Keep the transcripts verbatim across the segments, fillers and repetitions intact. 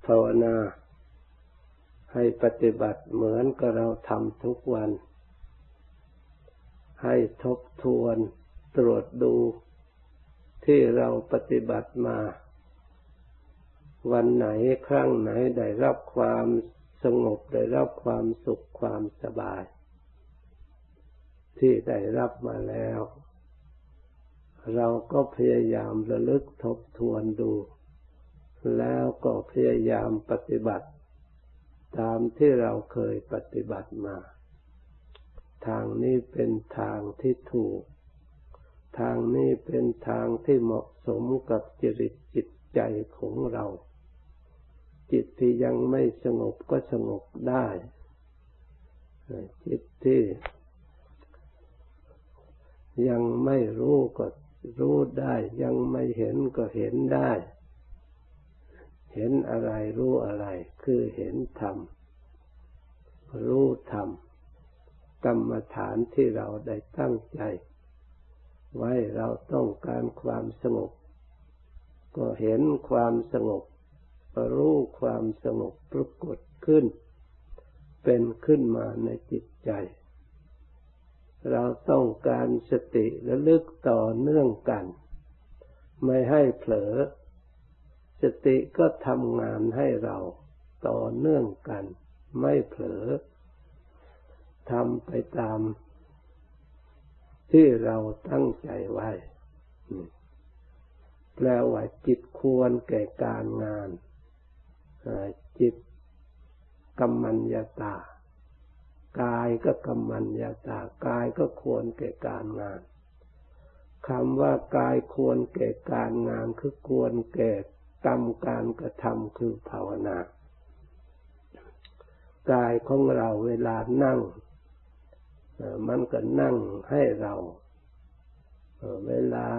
ภาวนาให้ปฏิบัติเหมือนกับเราทำทุกวันให้ทบทวนตรวจดูที่เราปฏิบัติมาวันไหนครั้งไหนได้รับความสงบได้รับความสุขความสบายที่ได้รับมาแล้วเราก็พยายามระลึกทบทวนดูแล้วก็พยายามปฏิบัติตามที่เราเคยปฏิบัติมาทางนี้เป็นทางที่ถูกทางนี้เป็นทางที่เหมาะสมกับจริตจิตใจของเราจิตที่ยังไม่สงบก็สงบได้จิตที่ยังไม่รู้ก็รู้ได้ยังไม่เห็นก็เห็นได้เห็นอะไรรู้อะไรคือเห็นธรรมรู้ธรรมกรรมฐานที่เราได้ตั้งใจไว้เราต้องการความสงบก็เห็นความสงบรู้ความสงบปรากฏขึ้นเป็นขึ้นมาในจิตใจเราต้องการสติระลึกต่อเนื่องกันไม่ให้เผลอสติก็ทำงานให้เราต่อเนื่องกันไม่เผลอทำไปตามที่เราตั้งใจไว้แปลว่าจิตควรแก่การงานจิตกัมมัญญาตากายก็กัมมัญญาตากายก็ควรแก่การงานคำว่ากายควรแก่การงานคือควรแก่กรรมการกระทำคือภาวนากายของเราเวลานั่งมันก็นั่งให้เราเวลา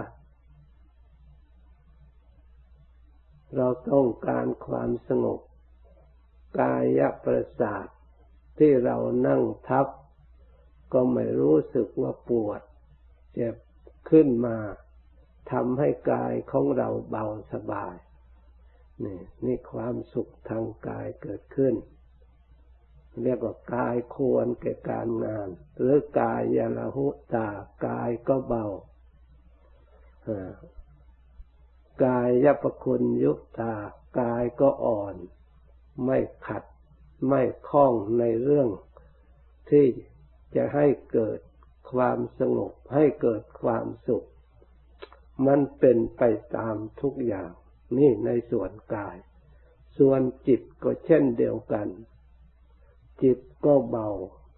เราต้องการความสงบกายประสาทที่เรานั่งทับก็ไม่รู้สึกว่าปวดเจ็บขึ้นมาทำให้กายของเราเบาสบายนี่นี่ความสุขทางกายเกิดขึ้นเรียกว่ากายควรแก่การงานหรือกายยะละหุตากายก็เบากายยปคุณยุตตากายก็อ่อนไม่ขัดไม่คล้องในเรื่องที่จะให้เกิดความสงบให้เกิดความสุขมันเป็นไปตามทุกอย่างนี่ในส่วนกายส่วนจิตก็เช่นเดียวกันจิตก็เบา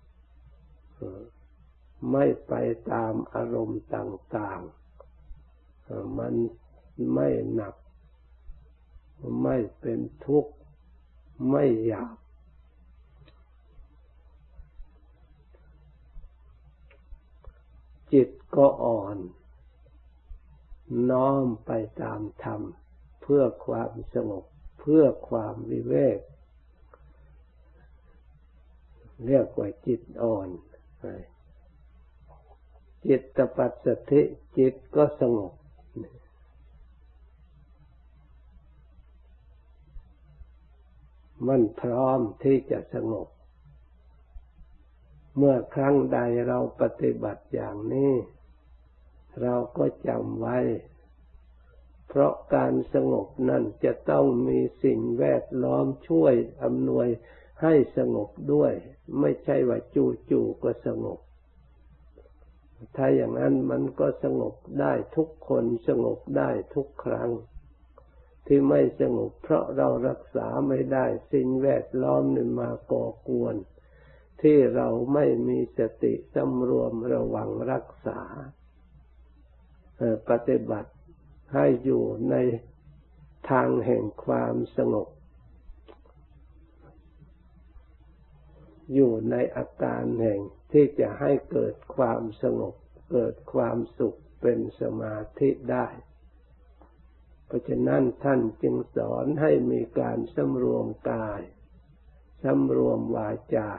ไม่ไปตามอารมณ์ต่างๆมันไม่หนักไม่เป็นทุกข์ไม่หยาบจิตก็อ่อนน้อมไปตามธรรมเพื่อความสงบเพื่อความวิเวกเรียกว่าจิตอ่อนจิตตปัสสธิจิตก็สงบมันพร้อมที่จะสงบเมื่อครั้งใดเราปฏิบัติอย่างนี้เราก็จำไว้เพราะการสงบนั้นจะต้องมีสิ่งแวดล้อมช่วยอำนวยให้สงบด้วยไม่ใช่ว่าจู่ๆก็สงบถ้าอย่างนั้นมันก็สงบได้ทุกคนสงบได้ทุกครั้งที่ไม่สงบเพราะเรารักษาไม่ได้สิ่งแวดล้อมนี่มาก่อกวนที่เราไม่มีสติสำรวมระวังรักษาปฏิบัติให้อยู่ในทางแห่งความสงบอยู่ในอาการแห่งที่จะให้เกิดความสงบเกิดความสุขเป็นสมาธิได้เพราะฉะนั้นท่านจึงสอนให้มีการสำรวมกายสำรวมวาจา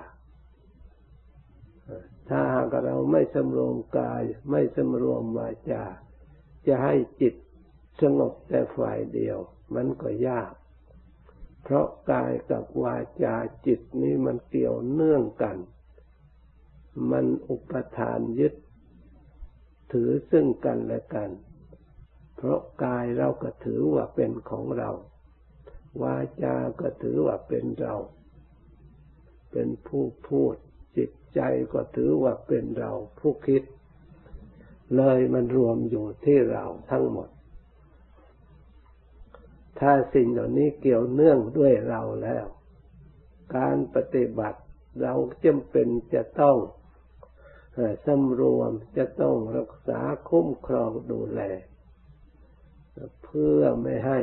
ถ้าหากเราไม่สำรวมกายไม่สำรวมวาจาจะให้จิตสงบแต่ฝ่ายเดียวมันก็ยากเพราะกายกับวาจาจิตนี้มันเกี่ยวเนื่องกันมันอุปทานยึดถือซึ่งกันและกันเพราะกายเราก็ถือว่าเป็นของเราวาจาก็ถือว่าเป็นเราเป็นผู้พูดจิตใจก็ถือว่าเป็นเราผู้คิดเลยมันรวมอยู่ที่เราทั้งหมดถ้าสิ่งเหล่านี้เกี่ยวเนื่องด้วยเราแล้วการปฏิบัติเราจำเป็นจะต้องสำรวมจะต้องรักษาคุ้มครองดูแลเพื่อไม่ให้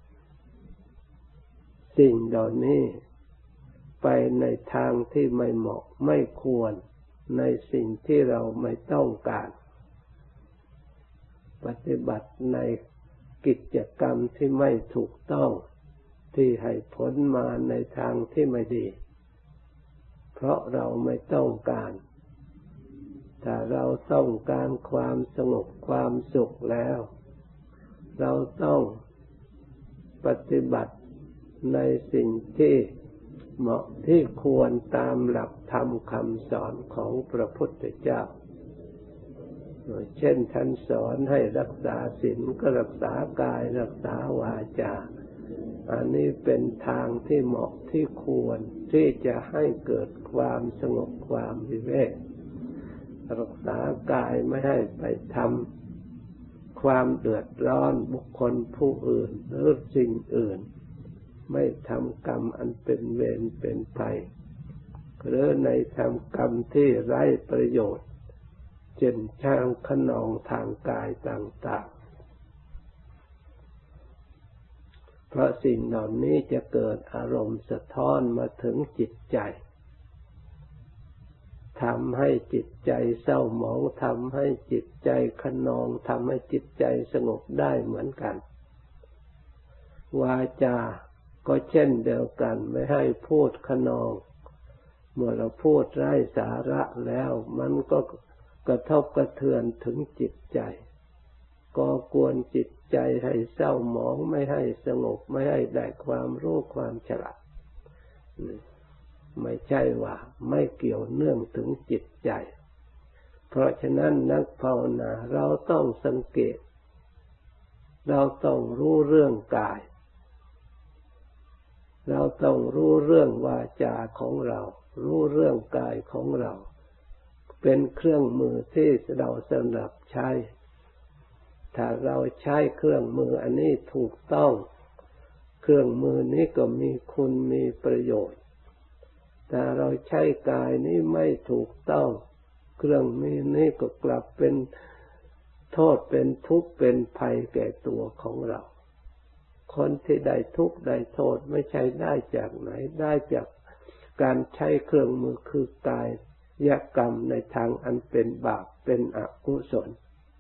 สิ่งเหล่านี้ไปในทางที่ไม่เหมาะไม่ควรในสิ่งที่เราไม่ต้องการปฏิบัติในกิจกรรมที่ไม่ถูกต้องที่ให้ผลมาในทางที่ไม่ดีเพราะเราไม่ต้องการถ้าเราต้องการความสงบความสุขแล้วเราต้องปฏิบัติในสิ่งที่เหมาะที่ควรตามหลักธรรมคำสอนของพระพุทธเจ้าเช่นท่านสอนให้รักษาศีลก็รักษากายรักษาวาจาอันนี้เป็นทางที่เหมาะที่ควรที่จะให้เกิดความสงบความวิเวกรักษากายไม่ให้ไปทำความเดือดร้อนบุคคลผู้อื่นหรือสิ่งอื่นไม่ทำกรรมอันเป็นเวรเป็นภัยหรือในทำกรรมที่ไร้ประโยชน์เช่นช่างขนองทางกายต่างๆเพราะสิ่งเหล่านี้จะเกิดอารมณ์สะท้อนมาถึงจิตใจทำให้จิตใจเศร้าหมองทำให้จิตใจขนองทำให้จิตใจสงบได้เหมือนกันวาจาก็เช่นเดียวกันไม่ให้พูดขนองเมื่อเราพูดไร้สาระแล้วมันก็กระทบกระเทือนถึงจิตใจก่อกวนจิตใจให้เศร้าหมองไม่ให้สงบไม่ให้ได้ความรู้ความฉลาดไม่ใช่ว่าไม่เกี่ยวเนื่องถึงจิตใจเพราะฉะนั้นนักภาวนาเราต้องสังเกตเราต้องรู้เรื่องกายเราต้องรู้เรื่องวาจาของเรารู้เรื่องกายของเราเป็นเครื่องมือที่เราสำหรับใช้ถ้าเราใช้เครื่องมืออันนี้ถูกต้องเครื่องมือนี้ก็มีคุณมีประโยชน์แต่เราใช้กายนี้ไม่ถูกต้องเครื่องมือนี้ก็กลับเป็นโทษเป็นทุกข์เป็นภัยแก่ตัวของเราคนที่ได้ทุกข์ได้โทษไม่ใช่ได้จากไหนได้จากการใช้เครื่องมือคือกายยกรรมในทางอันเป็นบาปเป็นอกุศล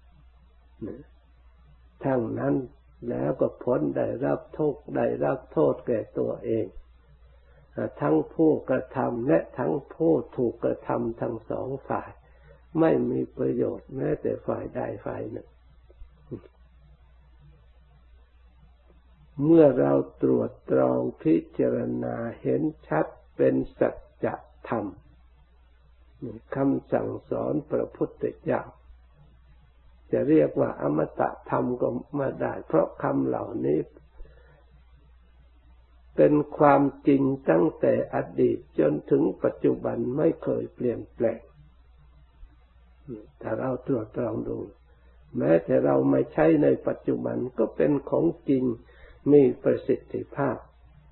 ทั้งนั้นแล้วก็ผลได้รับทุกข์ได้รับโทษแก่ตัวเองทั้งผู้กระทำและทั้งผู้ถูกกระทำทั้งสองฝ่ายไม่มีประโยชน์แม้แต่ฝ่ายใดฝ่ายหนึ่งเมื่อเราตรวจตรองพิจารณาเห็นชัดเป็นสัจธรรมคำสั่งสอนพระพุทธเจ้าจะเรียกว่าอมตะธรรมก็มาได้เพราะคำเหล่านี้เป็นความจริงตั้งแต่อดีตจนถึงปัจจุบันไม่เคยเปลี่ยนแปลงถ้าเราตรวจตรองดูแม้แต่เราไม่ใช้ในปัจจุบันก็เป็นของจริงมีประสิทธิภาพ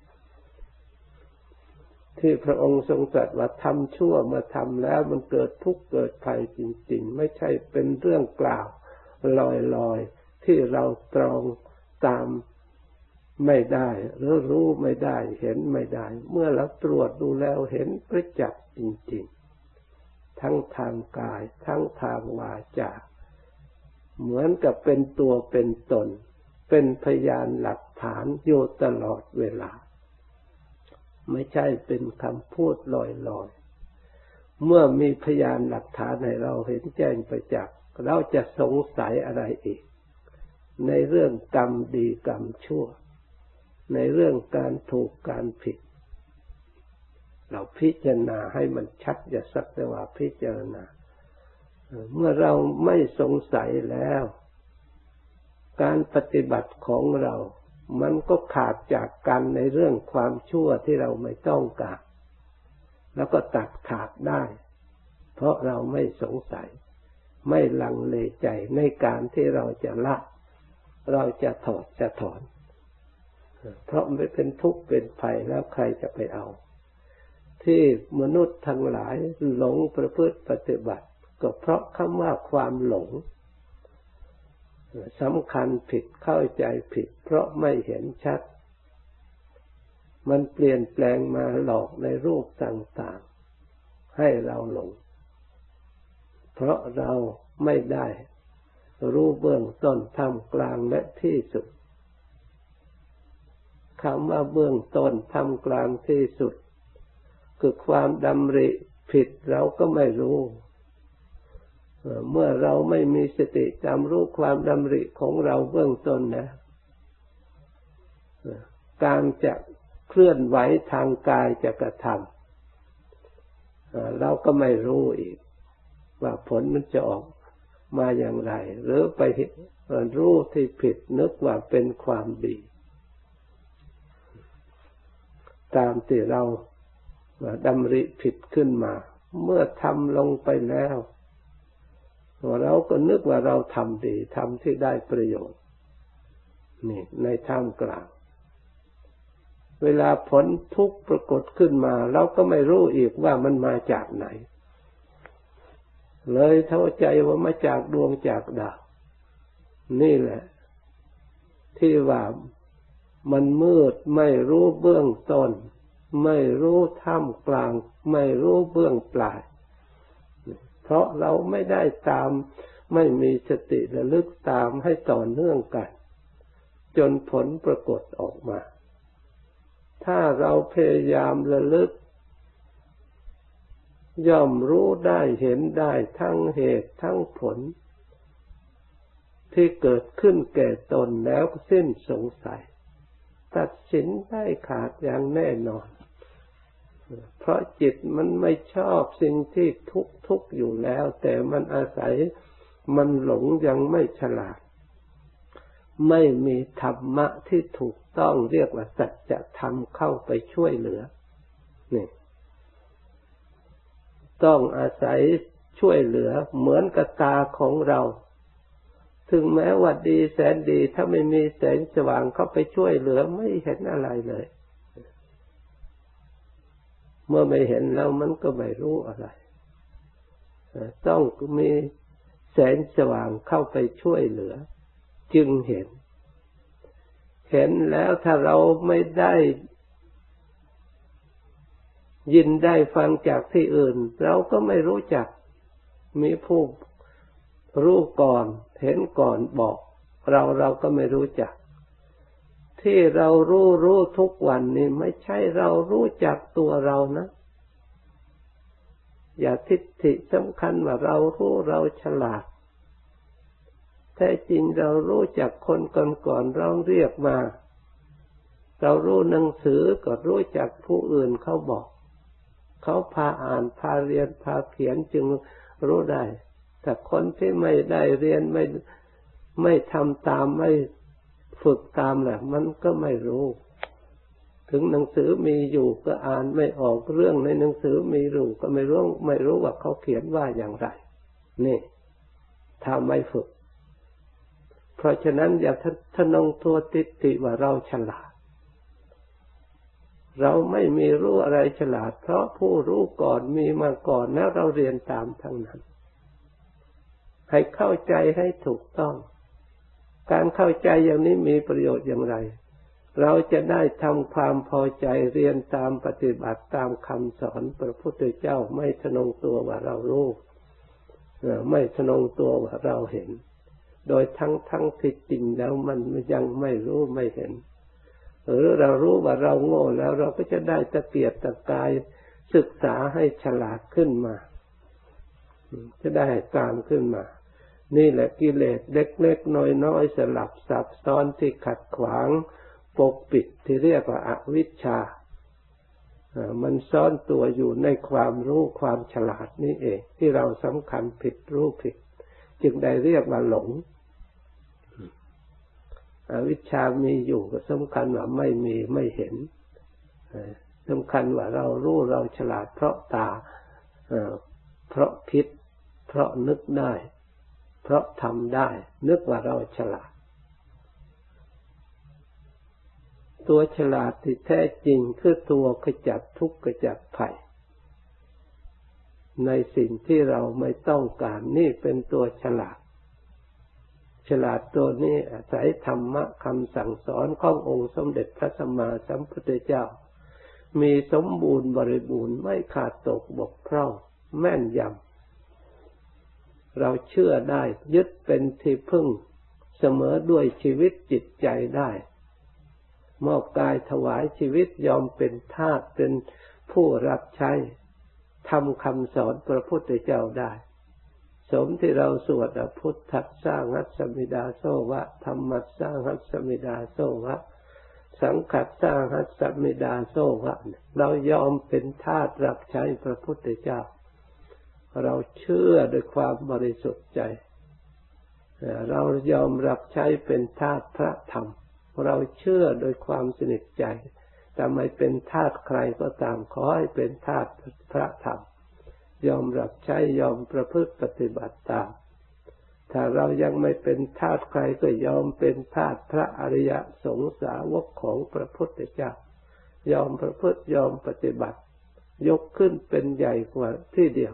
ที่พระองค์ทรงตรัสว่าทำชั่วมาทำแล้วมันเกิดทุกข์เกิดภัยจริงๆไม่ใช่เป็นเรื่องกล่าวลอยๆที่เราตรองตามไม่ได้หรือรู้ไม่ได้เห็นไม่ได้เมื่อเราตรวจดูแล้วเห็นประจักษ์จริงๆทั้งทางกายทั้งทางวาจาเหมือนกับเป็นตัวเป็นตนเป็นพยานหลักฐานอยู่ตลอดเวลาไม่ใช่เป็นคำพูดลอยๆเมื่อมีพยานหลักฐานให้เราเห็นแจ้งประจักษ์เราจะสงสัยอะไรอีกในเรื่องกรรมดีกรรมชั่วในเรื่องการถูกการผิดเราพิจารณาให้มันชัดอย่าสักแต่ว่าพิจารณาเมื่อเราไม่สงสัยแล้วการปฏิบัติของเรามันก็ขาดจากกันในเรื่องความชั่วที่เราไม่ต้องการแล้วก็ตัดขาดได้เพราะเราไม่สงสัยไม่ลังเลใจในการที่เราจะละเราจะถอดจะถอนเพราะไม่เป็นทุกข์เป็นภัยแล้วใครจะไปเอาที่มนุษย์ทั้งหลายหลงประพฤติปฏิบัติก็เพราะคำว่าความหลงสำคัญผิดเข้าใจผิดเพราะไม่เห็นชัดมันเปลี่ยนแปลงมาหลอกในรูปต่างๆให้เราหลงเพราะเราไม่ได้รู้เบื้องต้นท่ามกลางและที่สุดคำว่าเบื้องต้นท่ามกลางที่สุดคือความดำริผิดเราก็ไม่รู้เมื่อเราไม่มีสติจำรู้ความดำริของเราเบื้องต้นนะการจะเคลื่อนไหวทางกายจะกระทำเราก็ไม่รู้อีกว่าผลมันจะออกมาอย่างไรหรือไปรู้ที่ผิดนึกว่าเป็นความดีตามที่เราดำริผิดขึ้นมาเมื่อทำลงไปแล้วเราก็นึกว่าเราทำดีทำที่ได้ประโยชน์นี่ในท่ามกลางเวลาผลทุกข์ปรากฏขึ้นมาเราก็ไม่รู้อีกว่ามันมาจากไหนเลยเข้าใจว่ามาจากดวงจากดาวนี่แหละที่ว่ามันมืดไม่รู้เบื้องต้นไม่รู้ท่ามกลางไม่รู้เบื้องปลายเพราะเราไม่ได้ตามไม่มีสติระลึกตามให้ต่อเนื่องกันจนผลปรากฏออกมาถ้าเราพยายามระลึกย่อมรู้ได้เห็นได้ทั้งเหตุทั้งผลที่เกิดขึ้นแก่ตนแล้วสิ้นสงสัยตัดสินได้ขาดอย่างแน่นอนเพราะจิตมันไม่ชอบสิ่งที่ทุกข์ทุกข์อยู่แล้วแต่มันอาศัยมันหลงยังไม่ฉลาดไม่มีธรรมะที่ถูกต้องเรียกว่าสัจธรรมเข้าไปช่วยเหลือนี่ต้องอาศัยช่วยเหลือเหมือนกับตาของเราถึงแม้ว่าดีแสนดีถ้าไม่มีแสงสว่างเข้าไปช่วยเหลือไม่เห็นอะไรเลยเมื่อไม่เห็นแล้วมันก็ไม่รู้อะไรต้องมีแสงสว่างเข้าไปช่วยเหลือจึงเห็นเห็นแล้วถ้าเราไม่ได้ยินได้ฟังจากที่อื่นเราก็ไม่รู้จักมีผู้รู้ก่อนเห็นก่อนบอกเราเราก็ไม่รู้จักที่เรารู้รู้ทุกวันนี้ไม่ใช่เรารู้จักตัวเรานะอย่าทิฏฐิสำคัญว่าเรารู้เราฉลาดแท้จริงเรารู้จักคนก่อนๆเราเรียกมาเรารู้หนังสือก็รู้จักผู้อื่นเขาบอกเขาพาอ่านพาเรียนพาเขียนจึงรู้ได้แต่คนที่ไม่ได้เรียนไม่ไม่ทำตามไม่ฝึกตามแหละมันก็ไม่รู้ถึงหนังสือมีอยู่ก็อ่านไม่ออกเรื่องในหนังสือมีอยู่ก็ไม่รู้ไม่รู้ว่าเขาเขียนว่าอย่างไรนี่ถ้าไม่ฝึกเพราะฉะนั้นอย่าทะนงตัวทิฏฐิว่าเราฉลาดเราไม่มีรู้อะไรฉลาดเพราะผู้รู้ก่อนมีมาก่อนแล้วเราเรียนตามทั้งนั้นให้เข้าใจให้ถูกต้องการเข้าใจอย่างนี้มีประโยชน์อย่างไรเราจะได้ทำความพอใจเรียนตามปฏิบัติตามคำสอนพระพุทธเจ้าไม่ทะนงตัวว่าเรารู้ไม่ทะนงตัวว่าเราเห็นโดยทั้งทั้งที่จริงแล้วมันยังไม่รู้ไม่เห็นหรือเรารู้ว่าเราโง่แล้วเราก็จะได้ตะเกียกตะกายศึกษาให้ฉลาดขึ้นมาจะได้ตามขึ้นมานี่แหละกิเลสเล็กๆน้อยๆสลับซับซ้อนที่ขัดขวางปกปิดที่เรียกว่าอวิชชามันซ่อนตัวอยู่ในความรู้ความฉลาดนี่เองที่เราสำคัญผิดรู้ผิดจึงได้เรียกว่าหลงอวิชชามีอยู่ก็สำคัญว่าไม่มีไม่เห็นสำคัญว่าเรารู้เราฉลาดเพราะตาเพราะคิดเพราะนึกได้เพราะทำได้นึกว่าเราฉลาดตัวฉลาดที่แท้จริงคือตัวขจัดทุกข์ขจัดภัยในสิ่งที่เราไม่ต้องการนี่เป็นตัวฉลาดฉลาดตัวนี้อาศัยธรรมะคำสั่งสอนขององค์สมเด็จพระสัมมาสัมพุทธเจ้ามีสมบูรณ์บริบูรณ์ไม่ขาดตกบกพร่องแม่นยำเราเชื่อได้ยึดเป็นที่พึ่งเสมอด้วยชีวิตจิตใจได้มอบกายถวายชีวิตยอมเป็นทาสเป็นผู้รับใช้ทำคำสอนพระพุทธเจ้าได้สมที่เราสวดพุทธัสสะหัสสมิดาโสวะธัมมัสสะหัสสมิดาโสวะสังฆัสสะหัสสมิดาโสวะเรายอมเป็นทาสรับใช้พระพุทธเจ้าเราเชื่อด้วยความบริสุทธิ์ใจเรายอมรับใช้เป็นทาสพระธรรมเราเชื่อโดยความสนิทใจแต่ไม่เป็นทาสใครก็ตามขอให้เป็นทาสพระธรรมยอมรับใช้ยอมประพฤติปฏิบัติตามถ้าเรายังไม่เป็นทาสใครก็ยอมเป็นทาสพระอริยสงฆ์สาวกของพระพุทธเจ้ายอมประพฤติยอมปฏิบัติยกขึ้นเป็นใหญ่กว่าที่เดียว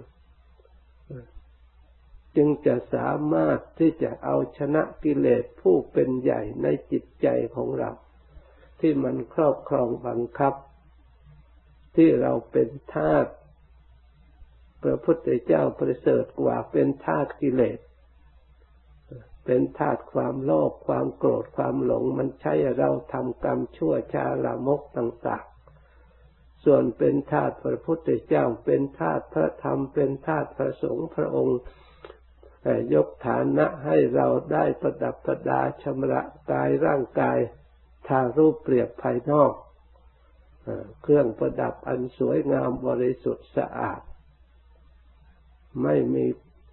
จึงจะสามารถที่จะเอาชนะกิเลสผู้เป็นใหญ่ในจิตใจของเราที่มันครอบครองบังคับที่เราเป็นทาสพระพุทธเจ้าประเสริฐกว่าเป็นทาสกิเลสเป็นทาสความโลภความโกรธความหลงมันใช้เราทำกรรมชั่วช้าลามกต่างๆส่วนเป็นทาสพระพุทธเจ้าเป็นทาสพระธรรมเป็นทาสพระสงฆ์พระองค์ยกฐานะให้เราได้ประดับประดาชำระกายร่างกายทางรูปเปรียบภายนอกเครื่องประดับอันสวยงามบริสุทธิ์สะอาดไม่มี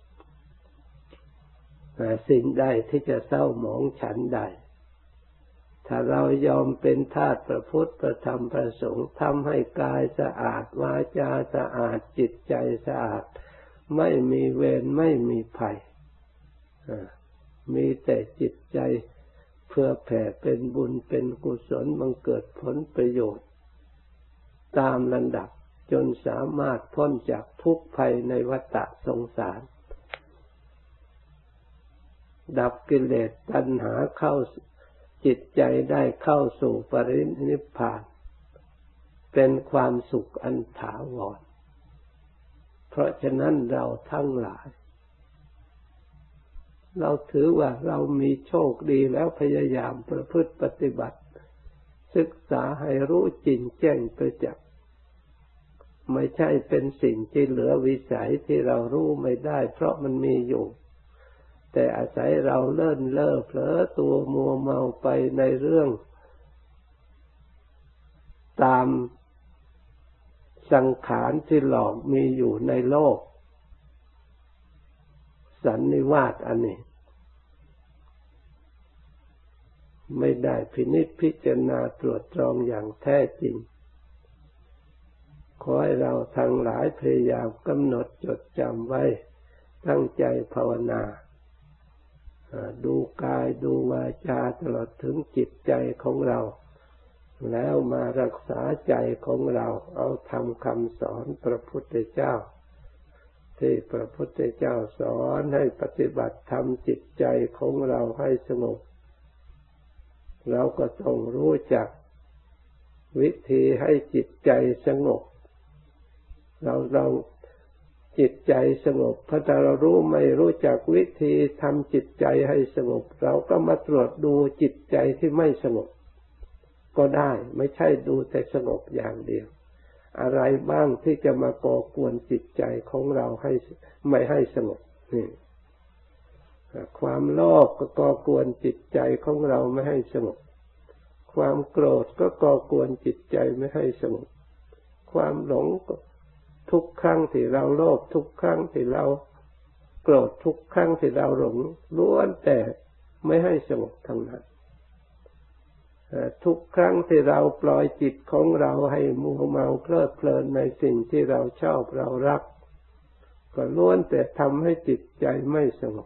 สิ่งใดที่จะเศร้าหมองฉันใดถ้าเรายอมเป็นทาสพระพุทธพระธรรมพระสงฆ์ทำให้กายสะอาดวาจาสะอาดจิตใจสะอาดไม่มีเวรไม่มีภัยมีแต่จิตใจเพื่อแผ่เป็นบุญเป็นกุศลบังเกิดผลประโยชน์ตามลำดับจนสามารถพ้นจากทุกข์ภัยในวัฏสงสารดับกิเลสตัณหาเข้าจิตใจได้เข้าสู่ปรินิพพานเป็นความสุขอันถาวรเพราะฉะนั้นเราทั้งหลายเราถือว่าเรามีโชคดีแล้วพยายามประพฤติปฏิบัติศึกษาให้รู้จริงแจ้งประจักษ์ไม่ใช่เป็นสิ่งที่เหลือวิสัยที่เรารู้ไม่ได้เพราะมันมีอยู่แต่อาศัยเราเลิ่นเล่อเผลอตัวมัวเมาไปในเรื่องตามสังขารที่หลอกมีอยู่ในโลกสันนิวาสอันนี้ไม่ได้พินิจพิจารณาตรวจตรองอย่างแท้จริงขอให้เราทั้งหลายพยายามกำหนดจดจำไว้ตั้งใจภาวนาดูกายดูวาจาตลอดถึงจิตใจของเราแล้วมารักษาใจของเราเอาทำคำสอนพระพุทธเจ้าที่พระพุทธเจ้าสอนให้ปฏิบัติทำจิตใจของเราให้สงบเราก็ต้องรู้จักวิธีให้จิตใจสงบเราเราจิตใจสงบถ้าเรารู้ไม่รู้จักวิธีทำจิตใจให้สงบเราก็มาตรวจดูจิตใจที่ไม่สงบก็ได้ไม่ใช่ดูแต่สงบอย่างเดียวอะไรบ้างที่จะมาก่อกวนจิตใจของเราให้ไม่ให้สงบนี่ความโลภก็ก่อกวนจิตใจของเราไม่ให้สงบความโกรธก็ก่อกวนจิตใจไม่ให้สงบความหลงก็ทุกครั้งที่เราโลภทุกครั้งที่เราโกรธทุกครั้งที่เราหลงล้วนแต่ไม่ให้สงบทั้งนั้นทุกครั้งที่เราปล่อยจิตของเราให้มัวเมาเพลิดเพลินในสิ่งที่เราชอบเรารักก็ล้วนแต่ทำให้จิตใจไม่สงบ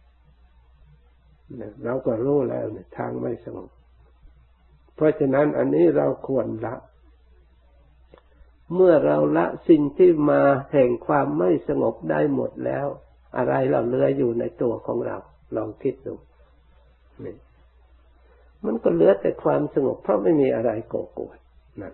เราก็รู้แล้วเนี่ยทางไม่สงบเพราะฉะนั้นอันนี้เราควรละเมื่อเราละสิ่งที่มาแห่งความไม่สงบได้หมดแล้วอะไรเราเหลืออยู่ในตัวของเราลองคิดดูนี่มันก็เหลือแต่ความสงบเพราะไม่มีอะไรก่อกวนนั่น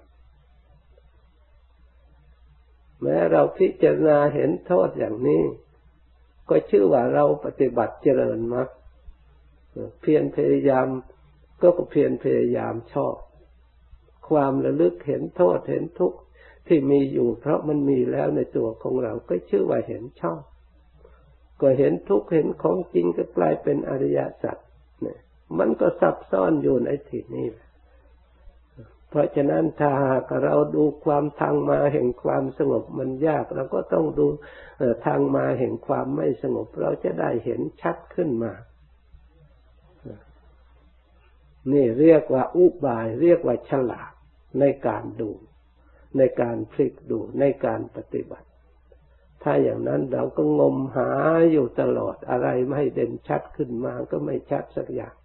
แม้เราพิจารณาเห็นโทษอย่างนี้ก็ชื่อว่าเราปฏิบัติเจริญมรรคเพียรพยายามก็เพียรพยายามชอบความระลึกเห็นโทษเห็นทุกข์ที่มีอยู่เพราะมันมีแล้วในตัวของเราก็ชื่อว่าเห็นชอบก็เห็นทุกข์เห็นของจริงก็กลายเป็นอริยสัจเนี่ยมันก็ซับซ้อนอยู่ในที่นี้เพราะฉะนั้นถ้าหากเราดูความทางมาแห่งความสงบมันยากเราก็ต้องดูทางมาแห่งความไม่สงบเราจะได้เห็นชัดขึ้นมานี่เรียกว่าอุบายเรียกว่าฉลาดในการดูในการพลิกดูในการปฏิบัติถ้าอย่างนั้นเราก็งมหาอยู่ตลอดอะไรไม่ให้เด่นชัดขึ้นมาก็ไม่ชัดสักอย่าง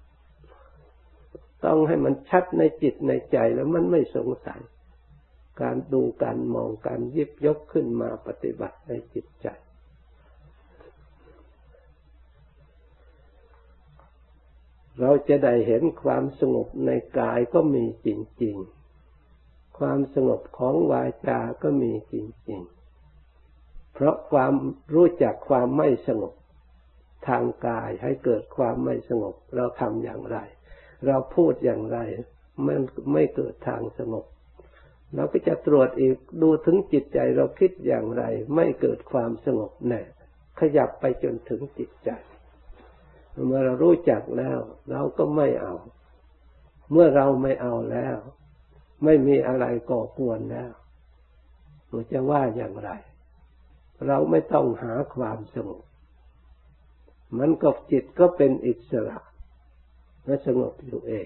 ต้องให้มันชัดในจิตในใจแล้วมันไม่สงสัยการดูการมองการหยิบยกขึ้นมาปฏิบัติในจิตใจเราจะได้เห็นความสงบในกายก็มีจริงๆความสงบของวาจาก็มีจริงๆเพราะความรู้จักความไม่สงบทางกายให้เกิดความไม่สงบเราทำอย่างไรเราพูดอย่างไรมันไม่เกิดทางสงบเราก็จะตรวจอีกดูถึงจิตใจเราคิดอย่างไรไม่เกิดความสงบแน่ขยับไปจนถึงจิตใจเมื่อเรารู้จักแล้วเราก็ไม่เอาเมื่อเราไม่เอาแล้วไม่มีอะไรก่อกวนแล้วเราจะว่าอย่างไรเราไม่ต้องหาความสงบมันก็จิตก็เป็นอิสระและสงบอยู่เอง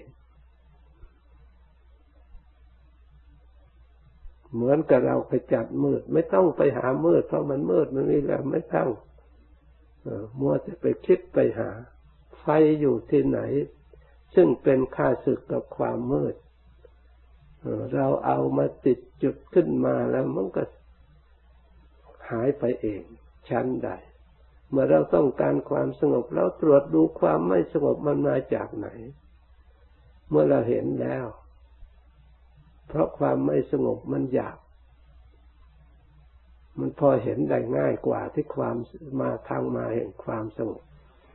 เหมือนกับเราไปจัดมืดไม่ต้องไปหามืดเพราะมันมืดมันนี่แหละไม่ต้องมัวจะไปคิดไปหาไฟอยู่ที่ไหนซึ่งเป็นข้าศึกกับความมืดเราเอามาติดจุดขึ้นมาแล้วมันก็หายไปเองชั้นใดเมื่อเราต้องการความสงบเราตรวจดูความไม่สงบมันมาจากไหนเมื่อเราเห็นแล้วเพราะความไม่สงบมันหยาบมันพอเห็นได้ง่ายกว่าที่ความมาทางมาแห่งความสงบ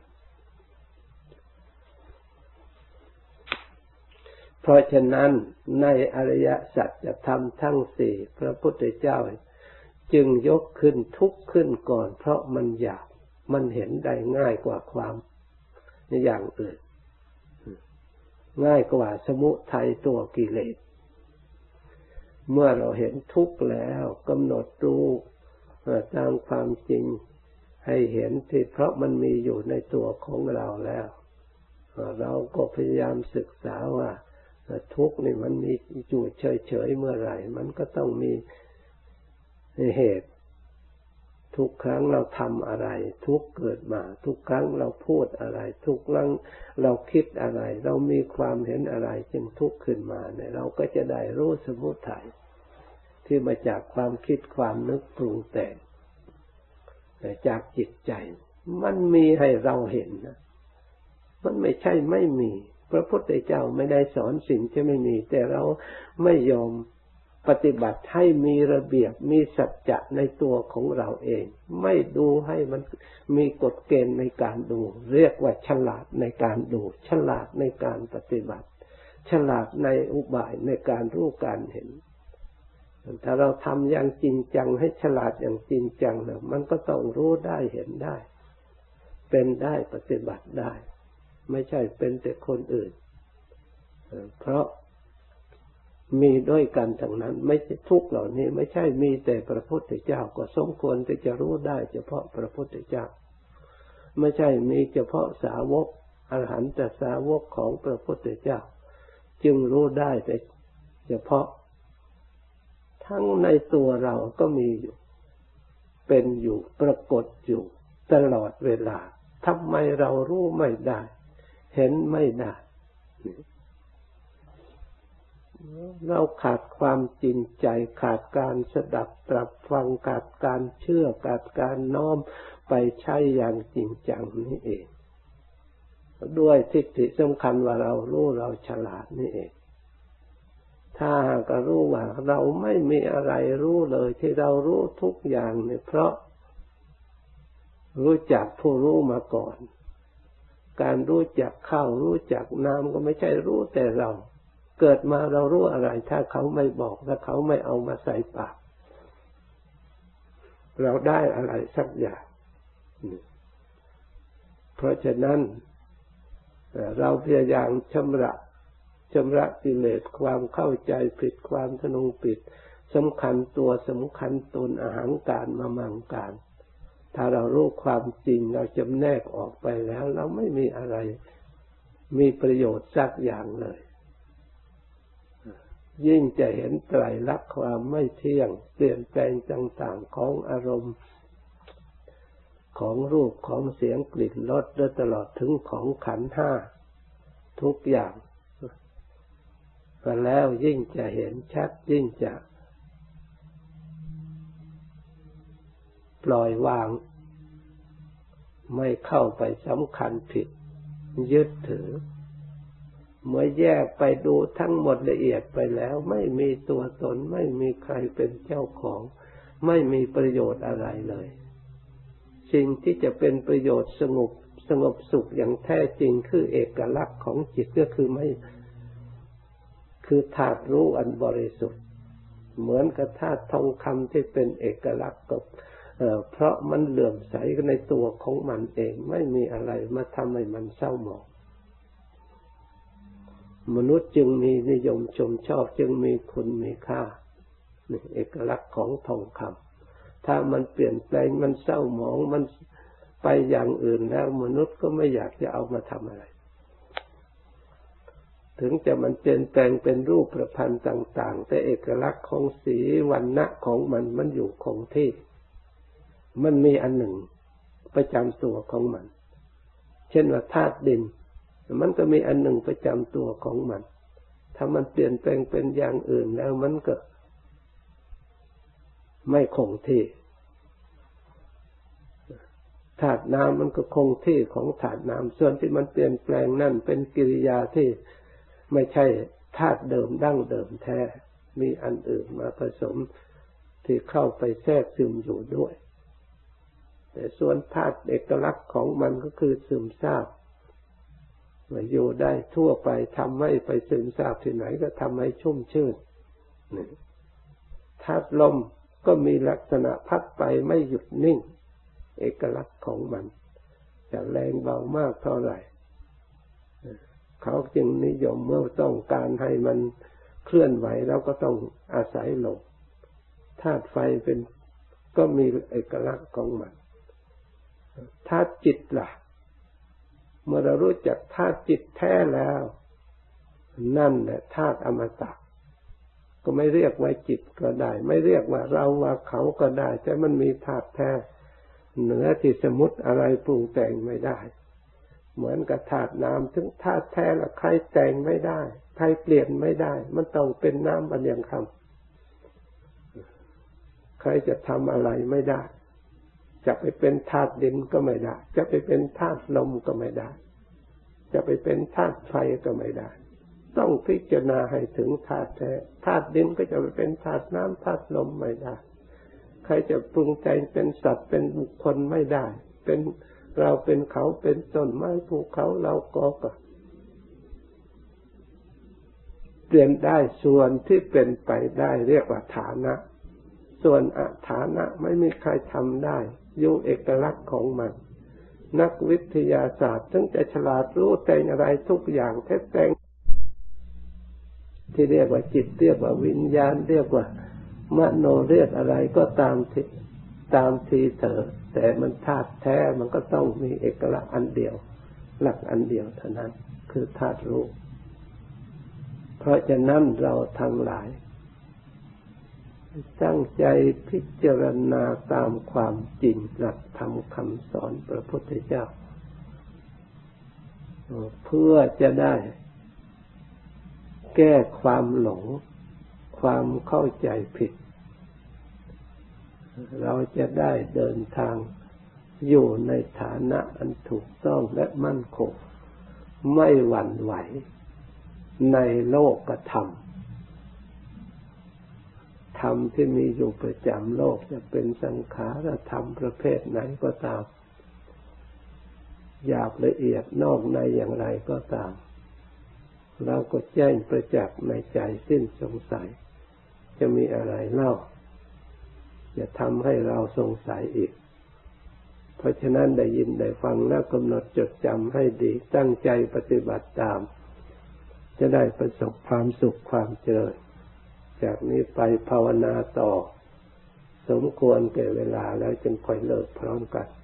เพราะฉะนั้นในอริยสัจธรรมทั้งสี่พระพุทธเจ้าจึงยกขึ้นทุกข์ขึ้นก่อนเพราะมันหยาบมันเห็นได้ง่ายกว่าความอย่างอื่นง่ายกว่าสมุทัยตัวกิเลสเมื่อเราเห็นทุกข์แล้วกำหนดรู้ตามความจริงให้เห็นที่เพราะมันมีอยู่ในตัวของเราแล้วเราก็พยายามศึกษาว่าทุกข์นี่มันมีอยู่เฉยๆเมื่อไหร่มันก็ต้องมีเหตุทุกครั้งเราทำอะไรทุกเกิดมาทุกครั้งเราพูดอะไรทุกครั้งเราคิดอะไรเรามีความเห็นอะไรจึงทุกข์ขึ้นมาเนี่ยเราก็จะได้รู้สมุทัยที่มาจากความคิดความนึกปรุงแต่งจากจิตใจมันมีให้เราเห็นนะมันไม่ใช่ไม่มีพระพุทธเจ้าไม่ได้สอนสิ่งที่ไม่มีแต่เราไม่ยอมปฏิบัติให้มีระเบียบมีสัจจะในตัวของเราเองไม่ดูให้มันมีกฎเกณฑ์ในการดูเรียกว่าฉลาดในการดูฉลาดในการปฏิบัติฉลาดในอุบายในการรู้การเห็นถ้าเราทำอย่างจริงจังให้ฉลาดอย่างจริงจังแล้วมันก็ต้องรู้ได้เห็นได้เป็นได้ปฏิบัติได้ไม่ใช่เป็นแต่คนอื่นเพราะมีด้วยกันทั้งนั้นไม่ใช่ทุกเหล่านี้ไม่ใช่มีแต่พระพุทธเจ้าก็สมควรที่จะรู้ได้เฉพาะพระพุทธเจ้าไม่ใช่มีเฉพาะสาวกอรหันตสาวกของพระพุทธเจ้าจึงรู้ได้แต่เฉพาะทั้งในตัวเราก็มีอยู่เป็นอยู่ปรากฏอยู่ตลอดเวลาทำไมเรารู้ไม่ได้เห็นไม่ได้เราขาดความจริงใจขาดการสดับตรับฟังขาดการเชื่อขาดการน้อมไปใช้อย่างจริงจังนี่เองด้วยทิฏฐิสำคัญว่าเรารู้เราฉลาดนี่เองถ้าหากรู้ว่าเราไม่มีอะไรรู้เลยที่เรารู้ทุกอย่างเนี่ยเพราะรู้จักผู้รู้มาก่อนการรู้จักข้าวรู้จักน้ำก็ไม่ใช่รู้แต่เราเกิดมาเรารู้อะไรถ้าเขาไม่บอกถ้าเขาไม่เอามาใส่ปากเราได้อะไรสักอย่างเพราะฉะนั้นเราพยายามชำระชำระกิเลสความเข้าใจผิดความทะนงผิดสำคัญตัวสำคัญตนอาหารการมามังการถ้าเรารู้ความจริงเราจำแนกออกไปแล้วเราไม่มีอะไรมีประโยชน์สักอย่างเลยยิ่งจะเห็นไตรลักษณ์ความไม่เที่ยงเปลี่ยนแปลงต่างๆของอารมณ์ของรูปของเสียงกลิ่นรสและตลอดถึงของขันธ์ห้าทุกอย่างแล้วยิ่งจะเห็นชัดยิ่งจะปล่อยวางไม่เข้าไปสำคัญผิดยึดถือเมื่อแยกไปดูทั้งหมดละเอียดไปแล้วไม่มีตัวตนไม่มีใครเป็นเจ้าของไม่มีประโยชน์อะไรเลยสิ่งที่จะเป็นประโยชน์สงบสงบสุขอย่างแท้จริงคือเอกลักษณ์ของจิตก็คือไม่คือธาตุรู้อันบริสุทธิ์เหมือนกับธาตุทองคำที่เป็นเอกลักษณ์ก็เพราะมันเหลื่อมใสในตัวของมันเองไม่มีอะไรมาทำให้มันเศร้าหมองมนุษย์จึงมีนิยมชมชอบจึงมีคุณมีค่านี่เอกลักษณ์ของทองคำถ้ามันเปลี่ยนแปลงมันเศร้าหมองมันไปอย่างอื่นแล้วมนุษย์ก็ไม่อยากจะเอามาทำอะไรถึงจะมันเปลี่ยนแปลงเป็นรูปประพันธ์ต่างๆแต่เอกลักษณ์ของสีวรรณะของมันมันอยู่คงที่มันมีอันหนึ่งประจำตัวของมันเช่นว่าธาตุดินมันก็มีอันหนึ่งประจำตัวของมันถ้ามันเปลี่ยนแปลงเป็นอย่างอื่นแล้วมันก็ไม่คงที่ธาตุน้ำมันก็คงที่ของธาตุน้ำส่วนที่มันเปลี่ยนแปลงนั่นเป็นกิริยาที่ไม่ใช่ธาตุเดิมดั้งเดิมแท้มีอันอื่นมาผสมที่เข้าไปแทรกซึมอยู่ด้วยแต่ส่วนธาตุเอกลักษณ์ของมันก็คือซึมซาบมาอยู่ได้ทั่วไปทำให้ไปซึมซาบที่ไหนก็ทำให้ชุ่มชื่นธาตุลมก็มีลักษณะพัดไปไม่หยุดนิ่งเอกลักษณ์ของมันจะแรงเบามากเท่าไหร่เขาจึงนิยมเมื่อต้องการให้มันเคลื่อนไหวเราก็ต้องอาศัยลมธาตุไฟเป็นก็มีเอกลักษณ์ของมันธาตุจิตล่ะเมื่อเรารู้จักธาตุจิตแท้แล้วนั่นแหละธาตุอมตะก็ไม่เรียกว่าจิตก็ได้ไม่เรียกว่าเราว่าเขาก็ได้แต่มันมีธาตุแท้เหนือที่สมมุติอะไรปรุงแต่งไม่ได้เหมือนกับธาตุน้ำถึงธาตุแท้ละใครแต่งไม่ได้ใครเปลี่ยนไม่ได้มันต้องเป็นน้ำอันยังคำใครจะทำอะไรไม่ได้จะไปเป็นธาตุดินก็ไม่ได้จะไปเป็นธาตุลมก็ไม่ได้จะไปเป็นธาตุไฟก็ไม่ได้ต้องพิจารณาให้ถึงธาตุแท้ธาตุดินก็จะไปเป็นธาตุน้ำธาตุลมไม่ได้ใครจะปรุงแต่งเป็นสัตว์เป็นบุคคลไม่ได้เป็นเราเป็นเขาเป็นต้นไม้ภูเขาเราก็เปลี่ยนได้ส่วนที่เป็นไปได้เรียกว่าฐานะส่วนอฐานะไม่มีใครทำได้อยู่เอกลักษณ์ของมันนักวิทยาศาสตร์ถึงจะฉลาดรู้แต่งอะไรทุกอย่างแท้แต่งที่เรียกว่าจิตเรียกว่าวิญญาณเรียกว่ามโนเรียกอะไรก็ตามที่ตามทีเถอะแต่มันธาตุแท้มันก็ต้องมีเอกลักษณ์อันเดียวหลักอันเดียวเท่านั้นคือธาตุรู้เพราะฉะนั้นเราทั้งหลายตั้งใจพิจารณาตามความจริงหลักธรรมคำสอนพระพุทธเจ้าเพื่อจะได้แก้ความหลงความเข้าใจผิดเราจะได้เดินทางอยู่ในฐานะอันถูกต้องและมั่นคงไม่หวั่นไหวในโลกธรรมธรรมที่มีอยู่ประจำโลกจะเป็นสังขารธรรมประเภทไหนก็ตามหยาบละเอียดนอกในอย่างไรก็ตามเราก็แจ้งประจักษ์ในใจสิ้นสงสัยจะมีอะไรเล่าจะทำให้เราสงสัยอีกเพราะฉะนั้นได้ยินได้ฟังแล้วกำหนดจดจำให้ดีตั้งใจปฏิบัติตามจะได้ประสบความสุขความเจริญจากนี้ไปภาวนาต่อสมควรแก่เวลาแล้วจึงค่อยเลิกพร้อมกัน